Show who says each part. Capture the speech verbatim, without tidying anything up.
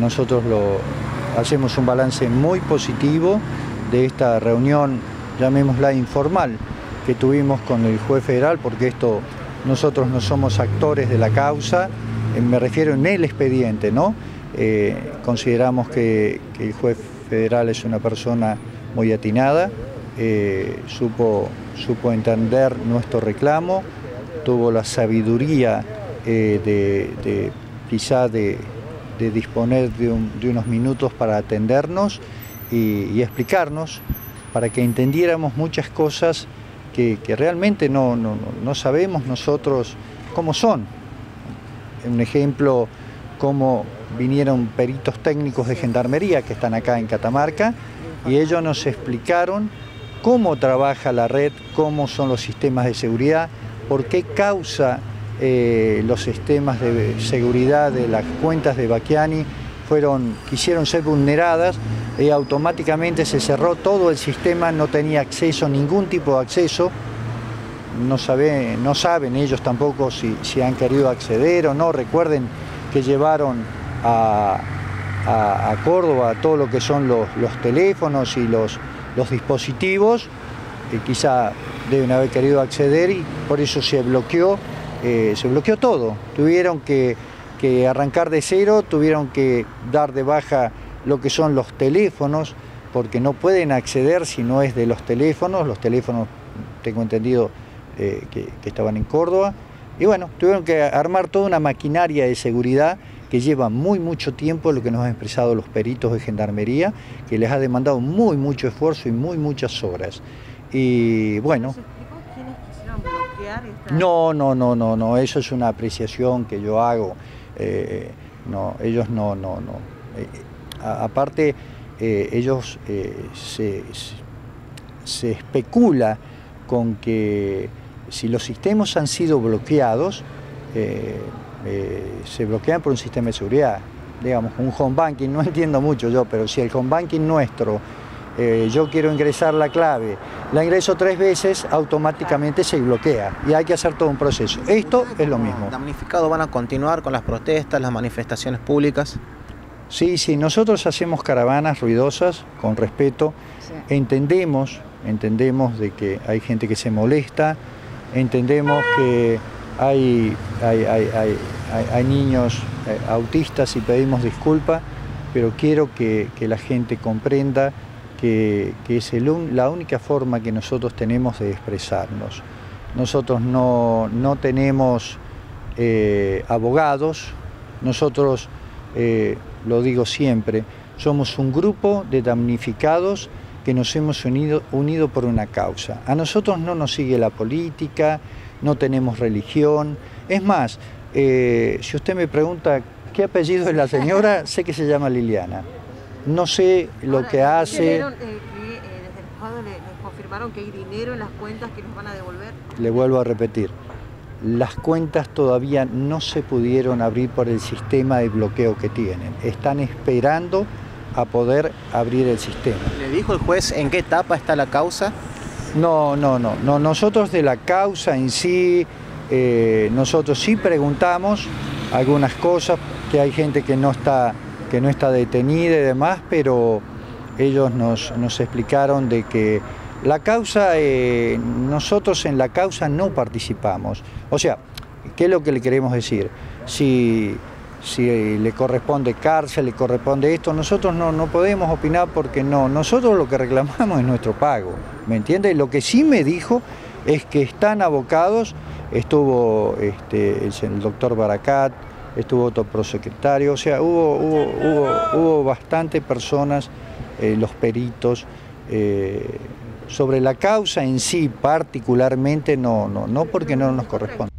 Speaker 1: nosotros lo, hacemos un balance muy positivo de esta reunión, llamémosla informal, que tuvimos con el juez federal, porque esto nosotros no somos actores de la causa, eh, me refiero en el expediente, ¿no? Eh, consideramos que, que el juez federal es una persona muy atinada, eh, supo, supo entender nuestro reclamo, tuvo la sabiduría eh, de, de quizá de, de disponer de, un, de unos minutos para atendernos y, y explicarnos, para que entendiéramos muchas cosas que, que realmente no, no, no sabemos nosotros cómo son. Un ejemplo, cómo vinieron peritos técnicos de Gendarmería que están acá en Catamarca y ellos nos explicaron cómo trabaja la red, cómo son los sistemas de seguridad, por qué causa eh, los sistemas de seguridad de las cuentas de Bacchiani fueron, quisieron ser vulneradas y automáticamente se cerró todo el sistema, no tenía acceso, ningún tipo de acceso. No, sabe, no saben ellos tampoco si, si han querido acceder o no. Recuerden que llevaron a, a, a Córdoba todo lo que son los, los teléfonos y los, los dispositivos, que quizá deben haber querido acceder y por eso se bloqueó, eh, se bloqueó todo. Tuvieron que, que arrancar de cero, tuvieron que dar de baja lo que son los teléfonos, porque no pueden acceder si no es de los teléfonos. Los teléfonos, tengo entendido, eh, que, que estaban en Córdoba. Y bueno, tuvieron que armar toda una maquinaria de seguridad que lleva muy mucho tiempo, lo que nos han expresado los peritos de Gendarmería, que les ha demandado muy mucho esfuerzo y muy muchas horas. Y bueno...
Speaker 2: ¿Se explicó quiénes quisieron bloquear esta...?
Speaker 1: No, no, no, no, no, eso es una apreciación que yo hago. Eh, no, ellos no, no, no. Eh, a, aparte, eh, ellos eh, se, se especula con que si los sistemas han sido bloqueados, eh, eh, se bloquean por un sistema de seguridad. Digamos, un home banking, no entiendo mucho yo, pero si el home banking nuestro, eh, yo quiero ingresar la clave, la ingreso tres veces, automáticamente se bloquea y hay que hacer todo un proceso. Esto es lo mismo.
Speaker 3: ¿Damnificados van a continuar con las protestas, las manifestaciones públicas?
Speaker 1: Sí, sí, nosotros hacemos caravanas ruidosas, con respeto, sí. entendemos, entendemos de que hay gente que se molesta, entendemos que hay, hay, hay, hay, hay, hay niños eh, autistas y pedimos disculpas, pero quiero que, que la gente comprenda que, que es el, la única forma que nosotros tenemos de expresarnos. Nosotros no, no tenemos eh, abogados, nosotros, eh, lo digo siempre, somos un grupo de damnificados que nos hemos unido, unido por una causa. A nosotros no nos sigue la política, no tenemos religión. Es más, eh, si usted me pregunta qué apellido es la señora, sé que se llama Liliana. No sé lo
Speaker 2: Ahora,
Speaker 1: que hace...
Speaker 2: ¿Vieron eh, que eh, desde el juzgado les, les confirmaron que hay dinero en las cuentas que nos van a devolver?
Speaker 1: Le vuelvo a repetir, las cuentas todavía no se pudieron abrir por el sistema de bloqueo que tienen. Están esperando a poder abrir el sistema.
Speaker 3: ¿Le dijo el juez en qué etapa está la causa?
Speaker 1: No, no, no. no nosotros de la causa en sí, eh, nosotros sí preguntamos algunas cosas, que hay gente que no está, que no está detenida y demás, pero ellos nos, nos explicaron de que la causa, eh, nosotros en la causa no participamos. O sea, ¿qué es lo que le queremos decir? Si... Si le corresponde cárcel, le corresponde esto, nosotros no, no podemos opinar porque no, nosotros lo que reclamamos es nuestro pago, ¿me entiende? Lo que sí me dijo es que están abocados, estuvo este, el, el doctor Baracat, estuvo otro prosecretario, o sea, hubo, hubo, hubo, hubo bastantes personas, eh, los peritos, eh, sobre la causa en sí particularmente no, no, no porque no nos corresponde.